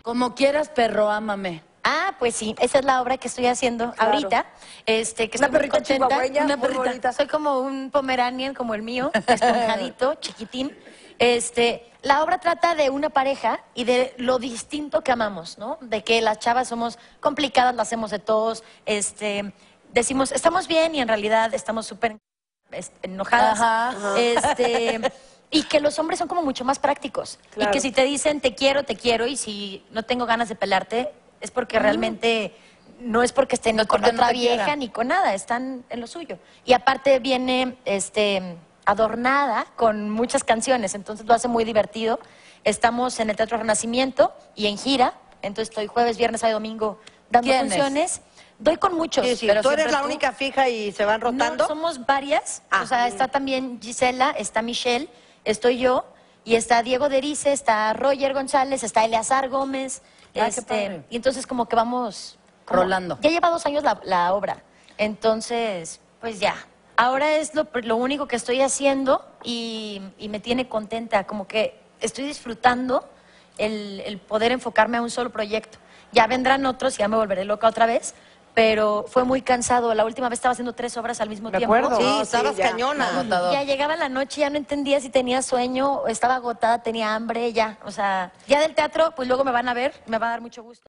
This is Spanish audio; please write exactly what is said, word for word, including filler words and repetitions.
Como quieras, perro, ámame. Ah, pues sí, esa es la obra que estoy haciendo Claro. ahorita. Este, que Una estoy muy perrita contenta. chihuahueña, Una muy perrita. bonita. Soy como un pomeranian como el mío, esponjadito, chiquitín. Este, la obra trata de una pareja y de lo distinto que amamos, ¿no? De que las chavas somos complicadas, lo hacemos de todos, este, decimos, estamos bien y en realidad estamos súper enojadas. Ajá. Este, y que los hombres son como mucho más prácticos. Claro. Y que si te dicen te quiero, te quiero, y si no tengo ganas de pelarte, es porque realmente no es porque estén No ni es con porque no otra te vieja quiera. ni con nada, están en lo suyo. Y aparte viene este adornada con muchas canciones, entonces lo hace muy divertido. Estamos en el Teatro Renacimiento y en gira, entonces estoy jueves, viernes, sábado y domingo dando ¿Quiénes? funciones. Doy con muchos. Sí, sí, pero ¿tú eres siempre la tú. única fija y se van rotando? No, somos varias. Ah. O sea, está también Gisela, está Michelle, estoy yo, y está Diego Derice, está Roger González, está Eleazar Gómez. Ah, qué este, padre. y entonces como que vamos... como- Rolando. Ya lleva dos años la, la obra. Entonces, pues ya. Ahora es lo, lo único que estoy haciendo y, y me tiene contenta. Como que estoy disfrutando el, el poder enfocarme a un solo proyecto. Ya vendrán otros y ya me volveré loca otra vez. Pero fue muy cansado. La última vez estaba haciendo tres obras al mismo Me tiempo. acuerdo. Sí, No, sí, estabas ya. cañona. Agotador. Ya llegaba la noche, ya no entendía si tenía sueño, estaba agotada, tenía hambre, ya. O sea, ya del teatro, pues luego me van a ver, me va a dar mucho gusto.